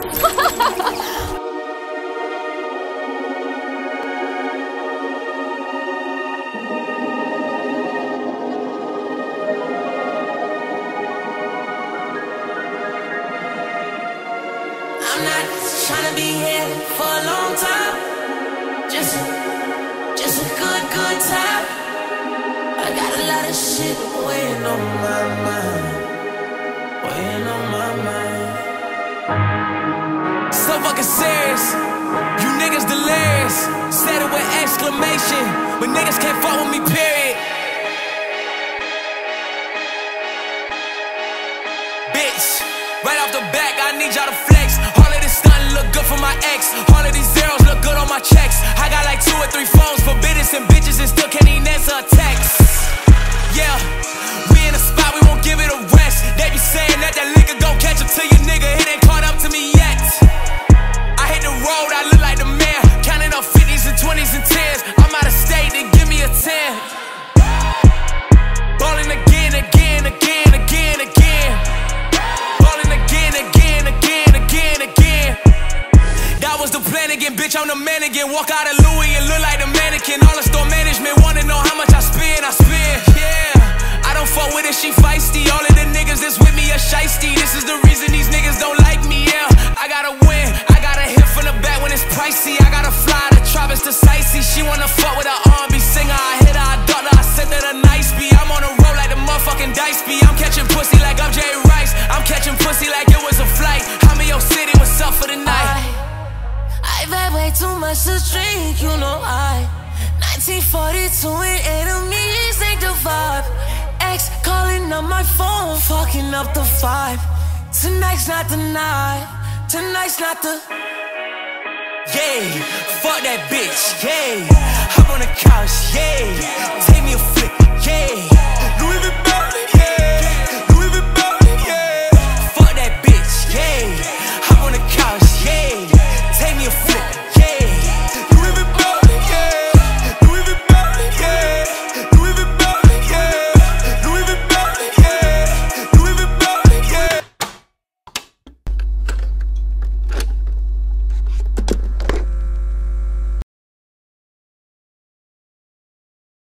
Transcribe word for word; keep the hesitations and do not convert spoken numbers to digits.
I'm not trying to be here for a long time. Just, just a good, good time. I got a lot of shit weighing on my mind. Weighing on my mind. So fucking serious. You niggas delirious. Said it with exclamation. But niggas can't fuck with me, period. Bitch, right off the back, I need y'all to flex. All of this stunting look good for my ex. All of these zeros look good on my checks. I got like two or three phones for business and bitches and still can't even answer a text. Yeah, we in a spot, we won't give it a rest. They be saying that that liquor gon' catch up to you, nigga. It ain't caught up to me yet. I hit the road, I look like the man. Counting up fifties and twenties and tens. I'm out of state, then give me a ten. Ballin' again, again, again, again, again. Ballin' again, again, again, again, again. That was the plan again, bitch, I'm the man again. Walk out of Louis and look like the mannequin. All the store management wanna know how much I spend, I spend, yeah. I don't fuck with it, she feisty. All of the niggas that's with me are shiesty. This is the reason these niggas don't like me, yeah. I gotta win, I gotta hit from the back when it's pricey. I gotta fly the tropics to sightsee. She wanna fuck with a R and B singer. I hit her, I ducked her, I sent her a nice beat. I'm on a roll like the motherfucking dice beat. I'm catching pussy like I'm Jay Rice. I'm catching pussy like it was a flight. I'm in your city, what's up for the night? I, I've had way too much to drink, you know I. nineteen forty-two and enemies ain't the vibe. Ex calling on my phone, fucking up the vibe. Tonight's not the night, tonight's not the... Yeah, fuck that bitch, yeah. I'm on the couch, yeah. Take me a